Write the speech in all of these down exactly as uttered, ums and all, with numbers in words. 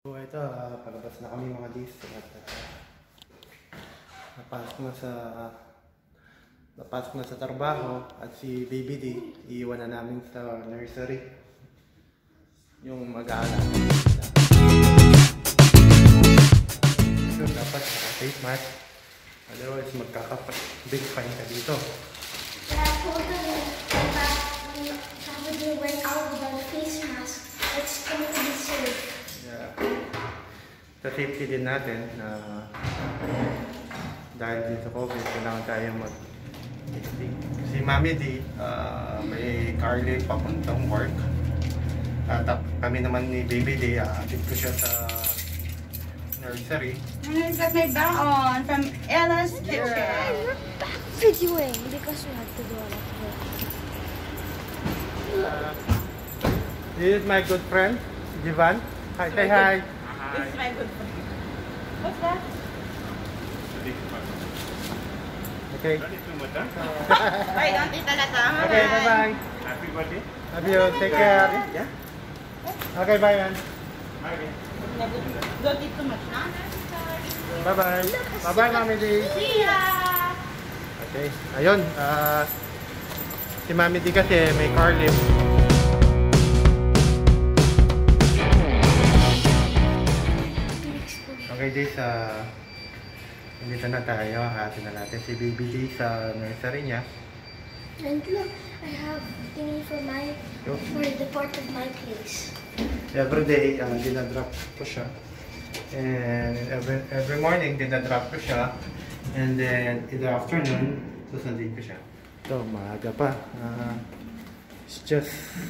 So ito, uh, palabas na kami mga dis at uh, napasok na sa napasok na sa trabaho at si Baby D iiwan na namin sa nursery yung mag-aaral. So dapat face mask, otherwise magkakapat big fine ka dito. Yeah, I told them that when they went out without a face mask, it's going to be safe. Yeah. Sa safety din natin na dahil din sa COVID, kailangan tayo mag-testing. Si Mami D, uh, may Carly papuntang work. At uh, kami naman ni Baby D, aatid uh, ko siya sa nursery. I got my bag on from Ella's Kitchen. We're back videoing because we have to do a lot of work. Uh, this is my good friend, Jivan. Hi, say hi. This is my good friend. What's that? Okay. Wait, don't eat that. Okay, bye-bye. Happy birthday. Love you. Take care. Yeah. Okay, bye, man. Bye. Don't eat too much, huh? Bye-bye. Bye-bye, Mami D. See ya! Okay. Ayun. Uh, si Mami D kasi may car lift. Okay, this, uh, dito na tayo. Atin na natin si Baby D sa nursery niya. And look, I have thingy for my for the part of my place. Every day, uh, dinadrop ko siya. And every, every morning, dinadrop ko siya. And then, in the afternoon, susundin ko siya. Ito, maaga pa. Uh, it's just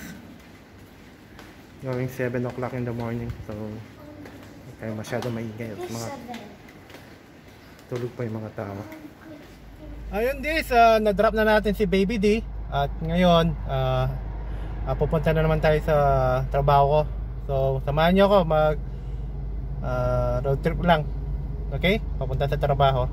going seven o'clock in the morning. So, hindi tayo masyado maingay. At mga tulog pa yung mga tao. Ayun, dis, uh, na-drop na natin si Baby D. At ngayon, uh, uh, pupunta na naman tayo sa trabaho ko. So, samahan nyo ako mag uh, road trip lang. Okay? Papunta sa trabaho.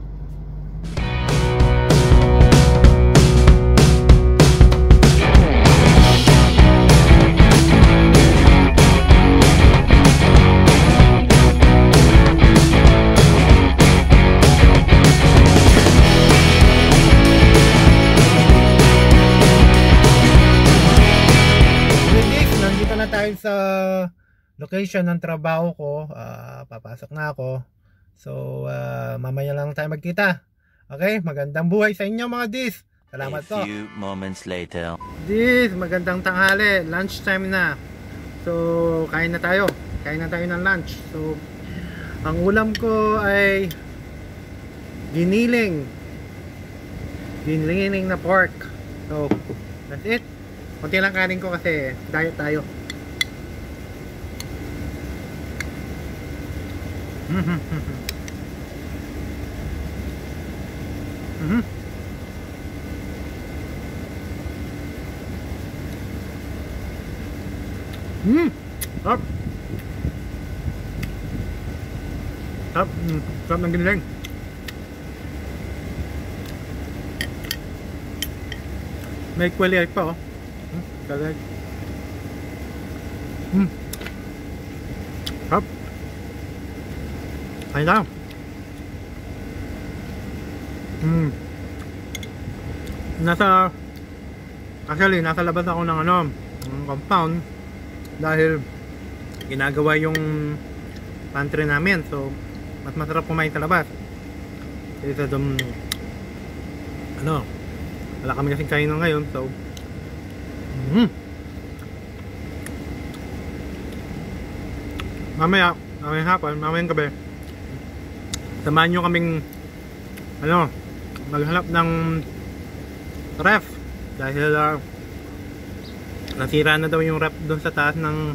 Tayo sa location ng trabaho ko, uh, papasok na ako. So uh, mamaya lang tayo magkita. Okay, magandang buhay sa inyo mga dis. Salamat po. A few moments later. Dis, magandang tanghali, lunch time na. So kain na tayo. Kain na tayo ng lunch. So ang ulam ko ay giniling. Giniling na pork. So that's it. Kunti lang kanin ko kasi diet tayo. Mm-hmm. Mm-hmm. Mm. Sarap. Sarap. Mm. Sarap ng giniling. May quail egg pa oh. Mm. Quail egg. Mm. Sarap. Ayun na. Hmm. Nasa actually nasa labas ako ng ano, ng compound dahil ginagawa yung pantry namin, so mas masarap kumain sa labas kaysa dum ano, wala kami kasing kainan ngayon, so hmm. Mamaya, mamaya hapon, mamayang gabi samahan nyo kaming ano, maghanap ng ref dahil uh, nasira na daw yung ref doon sa taas ng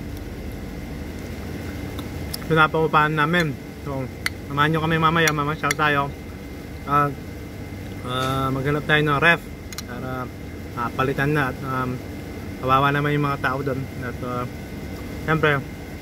pinapakupahan namin. So samahan nyo kami mamaya, mamasyal tayo at uh, uh, maghanap tayo ng ref para uh, palitan na at um, kawawa naman yung mga tao doon at uh, siyempre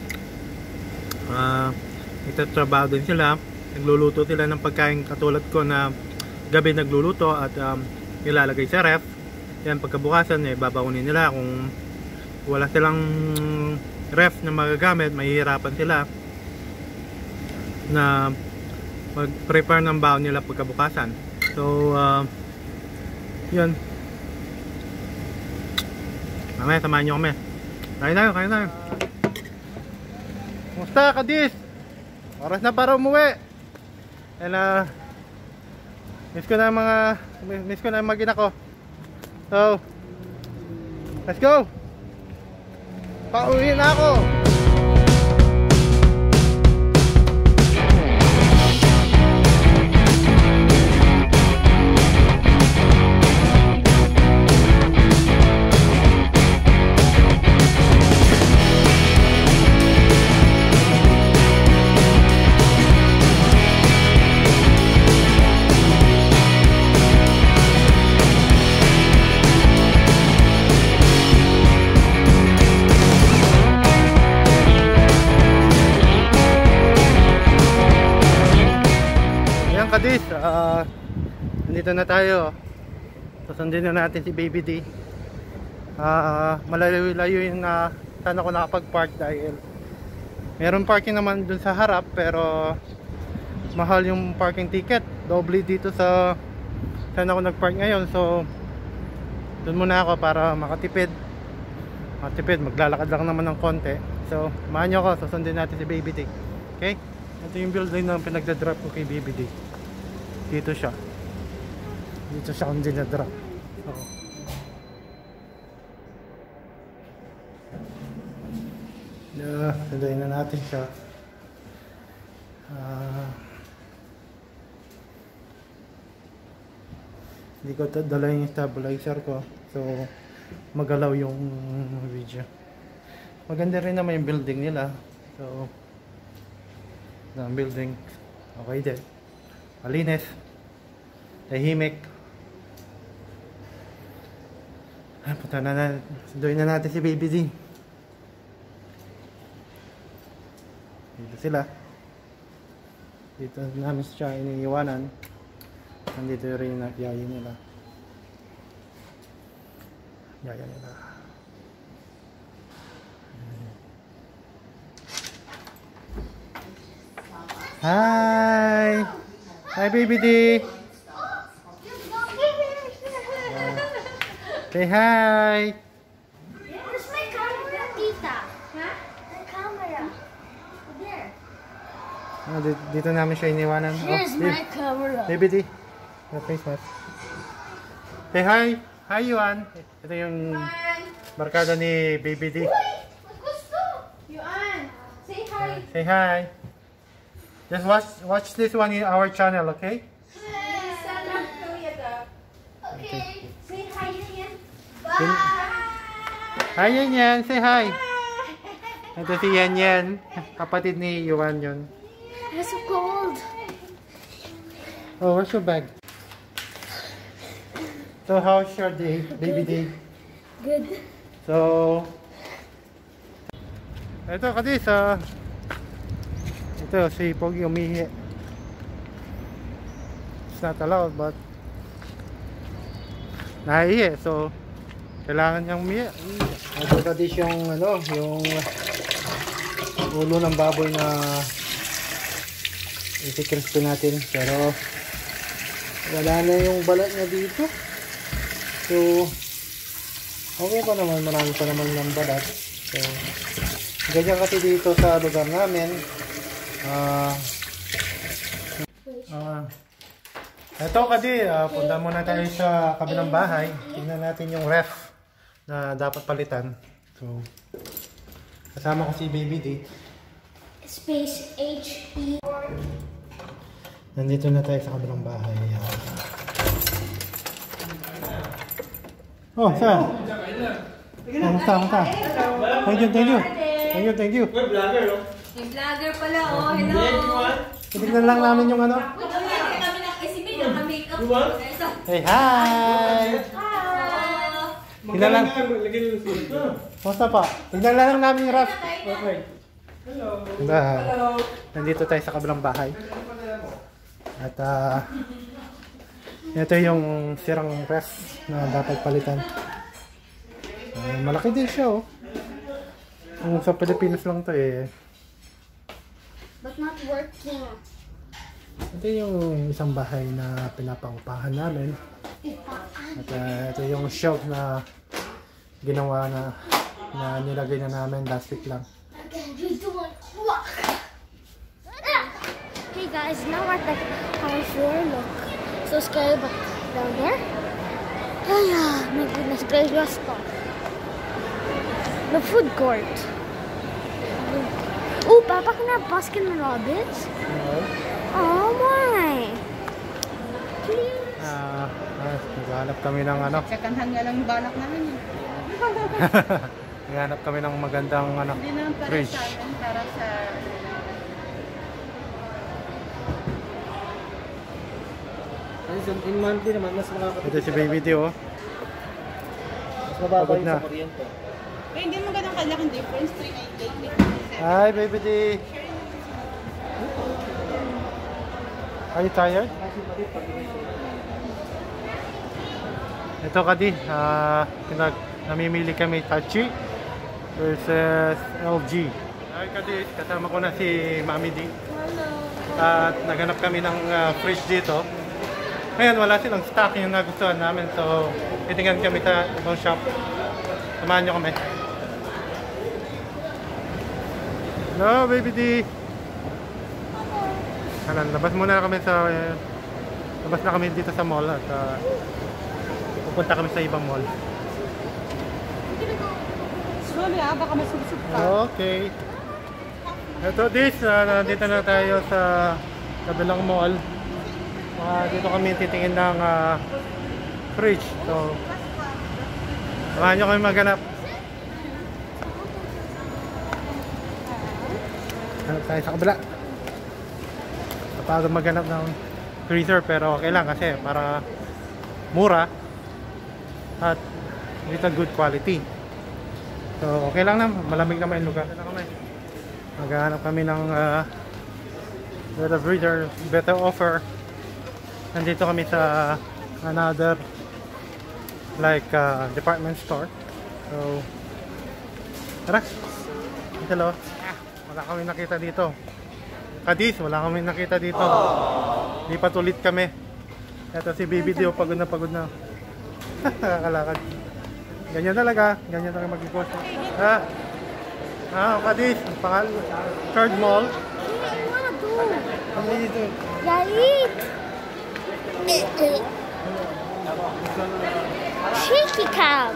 uh, itatrabaho din sila. Nagluluto sila ng pagkain katulad ko na gabi nagluluto at um, nilalagay sa ref. Yan, pagkabukasan eh, babaunin nila. Kung wala silang ref na magagamit, mahihirapan sila. na mag-prepare ng baon nila pagkabukasan. So, uh, yun. Mamaya, samahan nyo kami. Kain tayo, kain tayo. Kumusta, Kadis? Oras na para umuwi. And, uh, miss ko na yung mga, miss ko na yung mag-ina ko. So, let's go! Pauwi na ako! Kadis, uh, nandito na tayo. Susundin na natin si Baby D. uh, Malayo-layo yung na saan ako nakapag-park dahil meron parking naman dun sa harap, pero mahal yung parking ticket, doble dito sa saan ako nag-park ngayon. So dun muna ako para makatipid Makatipid, maglalakad lang naman ng konti. So mahan nyo ako, susundin natin si Baby D. Okay? Ito yung building na pinagdadrop ko kay Baby D. Dito siya. Dito siya kung dinadrop. Oo. Yeah, sundayin na natin siya. Uh, hindi ko dala yung stabilizer ko. So, magalaw yung video. Maganda rin naman yung building nila. So, ang building okay din. Malinis. Tahimik. Ay, punta na na. Sunduin na natin si Baby D. Dito sila. Dito namin siya iniiwanan. Nandito rin yung yaya nila. Yaya nila. Hi! Hi, Baby D! Say hi! Where's my camera, Tita? Huh? My camera. There. Oh, dito, dito namin siya iniwanan. Here's oh, my camera. Baby D. Your face mask. Say hi! Hi, Yuan! Ito yung barkada ni Baby D. Yuan, say hi. Say hi! Just watch watch this one in our channel, okay? Okay. Say hi again. Bye. Hi, Yan Yan. Say hi. Ito si Yan Yan. Kapatid ni Yuan yun. It's so cold. Oh, where's your bag? So, how's your day, Baby D? Good. So, ito Kadis, ah, ito si Pogi umihi. It's not allowed, but nahihi, so kailangan niyang umihi. Ito Kadis yung ano, yung ulo ng baboy na isi-crispy natin, pero wala na yung balat niya dito. So okay pa naman, marami pa naman ng balat. So ganyan kasi dito sa lugar namin. Ah uh, uh, Ito kasi, uh, punta muna tayo sa kabilang bahay. Tingnan natin yung ref na dapat palitan. So kasama ko si Baby D. Space H E. Nandito na tayo sa kabilang bahay. Oh, saan? Oh, basta, basta. Thank you, thank you. Thank you, thank you. May vlogger, no? May vlogger pala, oh. Hello. Tignan lang namin yung ano. Kami ng S M A, naka-makeup. Hey, hi! Tignan lang. Lagyan yung sulit. Basta pa. Tignan lang namin yung ref. Okay. Hello. Hello. Nandito tayo sa kabilang bahay. At ah, uh, ito yung sirang ref na dapat palitan. Uh, malaki din siya, oh. Kung sa Pilipinas lang to eh. was not working. Ito yung isang bahay na pinapaupahan namin. At uh, ito yung shelf na ginawa na na nilagay na namin last week lang. Again, we doing walk. Hey guys, now we're at the house floor. Look, so scary, but down there. Oh yeah, my goodness gracious. The food court. Oh, Papa, can I have Baskin Robbins? No. Oh my! Please. Ah, ah, naghahanap kami ng ano. Sekanhan nga lang yung balak namin. eh. Naghahanap kami ng magandang ano, Hindi naman para fridge. sa amin, para sa... Kasi in monthly naman, mas makakatipid. Ito si Baby D, oh. Mas mababa Pagod yung na. sa kuryente. Eh, hindi mo ganang kalaking difference. three ninety-eight. Hi, Baby D. Are you tired? Kasi mali pag Ito Kadi, ah, pinag namimili kami Tachi versus L G. Hi Kadi, kasama ko na si Mami D. Hello. At naghanap kami ng ah, fridge dito. Ngayon wala silang stock yung nagustuhan namin, so titingnan kami sa ibang shop. Samahan nyo kami. Hello Baby D. Hanan, labas muna kami sa eh, labas na kami dito sa mall at ah, pupunta kami sa ibang mall. Slowly ah, baka masusok ka. Okay. Ito this, uh, nandito na tayo sa kabilang mall. Uh, dito kami titingin ng uh, fridge. So, samahan nyo kami maghanap. Hanap tayo sa kabila. Kapag maghanap ng freezer, pero okay lang kasi para mura at with a good quality. So, okay lang naman. Malamig naman yung lugar. Maghahanap kami ng uh, better breeder, better offer. Nandito kami sa another like uh, department store. So, tara. Hello. Ah, wala kami nakita dito. Kadis, wala kami nakita dito. Lipat ulit kami. Ito si Baby Dio, pagod na pagod na. Kakalakad. Ganyan talaga, ganyan talaga mag-ikot. Ah, ah, Kadis, pangal, third mall. What do you wanna do? Ano dito? Yalik! Shaky cam!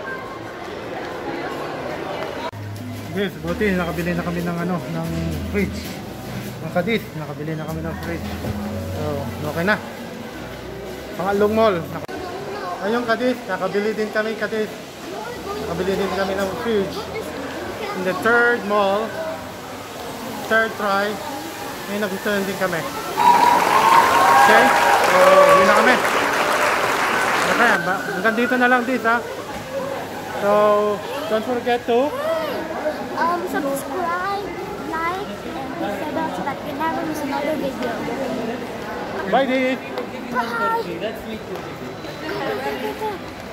Yes, buti nakabili na kami ng ano, ng fridge. Ng Kadis, nakabili na kami ng fridge. So, okay na. Pangalong mall. Nak- Ayun Kadis, nakabili din kami Kadis. Nakabili din kami ng fridge. In the third mall, third try, may nagustuhan din kami. Okay? So, yun na kami. Okay, ba- hanggang dito na lang Dis ha. So, don't forget to Um, subscribe, like, and hit the bell so that you never miss another video. bye Dis! Bye! That's me too. Bye.